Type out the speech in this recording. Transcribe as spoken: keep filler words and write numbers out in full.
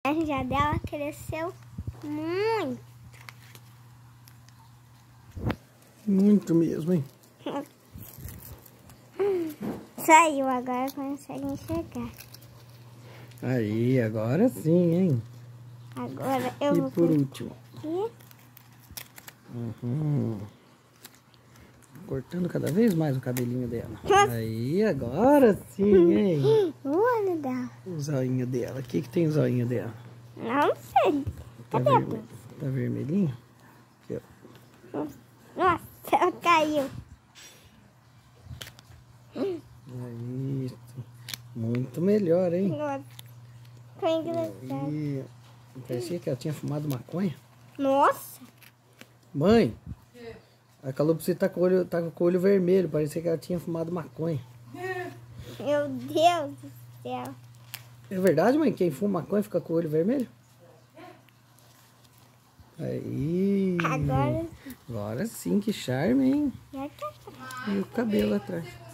A já dela cresceu muito. Muito mesmo, hein? Saiu, agora consegue enxergar. Aí, agora sim, hein? Agora eu e vou... por último. Aqui. Uhum. Cortando cada vez mais o cabelinho dela. Aí, agora sim, hein? O olho dela. O zoinho dela. O que que tem o zoinho dela? Não sei. Tá, Cadê a vermelho. Tá vermelhinho? Aqui, ó. Nossa, ela caiu. Aí, muito melhor, hein? Nossa, foi engraçado. Aí, parecia que ela tinha fumado maconha. Nossa. Mãe, a calopsita tá com o olho, tá com o olho vermelho. Parecia que ela tinha fumado maconha. Meu Deus do céu. É verdade, mãe? Quem fuma maconha fica com o olho vermelho? Aí. Agora... Agora sim, que charme, hein? Já tá. E o cabelo atrás.